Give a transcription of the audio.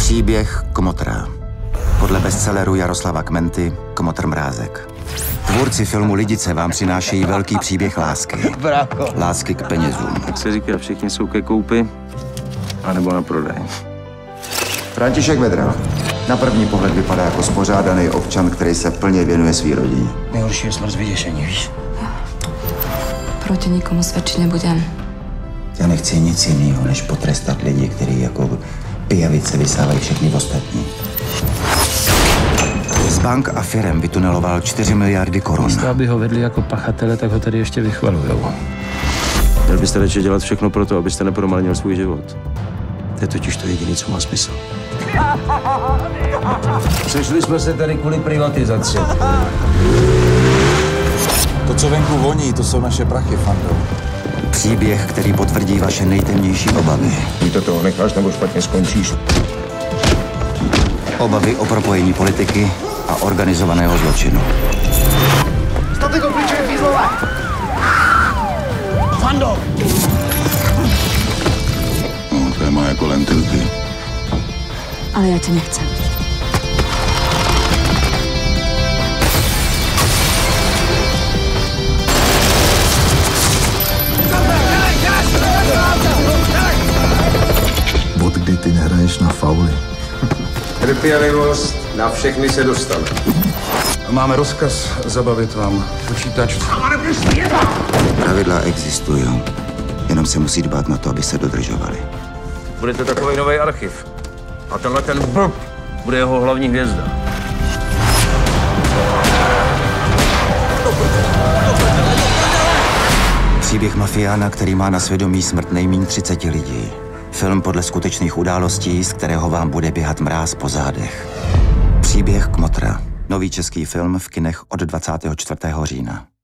Příběh Kmotra. Podle bestselleru Jaroslava Kmenty Kmotr Mrázek. Tvůrci filmu Lidice vám přinášejí velký příběh lásky. Lásky k penězům. Jak se říká, všichni jsou ke koupi, anebo na prodej. František Vedra. Na první pohled vypadá jako spořádaný občan, který se plně věnuje svý rodině. Nejhorší je smrt z vyděšení, víš? Proti nikomu svědčit nebudem. Já nechci nic jiného, než potrestat lidi, kteří jako pijavice vysávají všechny ostatní. Z bank a firem vytuneloval 4 miliardy korun. Místo, aby ho vedli jako pachatele, tak ho tady ještě vychvalujou. Měl byste radši dělat všechno pro to, abyste nepromarnil svůj život. To je totiž to jediné, co má smysl. Sešli jsme se tady kvůli privatizaci. To, co venku voní, to jsou naše prachy, Fando. Příběh, který potvrdí vaše nejtemnější obavy. Ty to toho necháš, nebo špatně skončíš. Obavy o propojení politiky a organizovaného zločinu. Statek obličuje fízlové! Fando! No, to je má jako lentilky. Ale já tě nechcem. Od kdy ty nehraješ na fauly? Trpělivost na všechny se dostane. Máme rozkaz zabavit vám počítač. Pravidla existují, jenom se musí dbát na to, aby se dodržovaly. Bude to takový nový archiv. A tenhle ten blb bude jeho hlavní hvězda. Příběh mafiána, který má na svědomí smrt nejméně 30 lidí. Film podle skutečných událostí, z kterého vám bude běhat mráz po zádech. Příběh Kmotra. Nový český film v kinech od 24. října.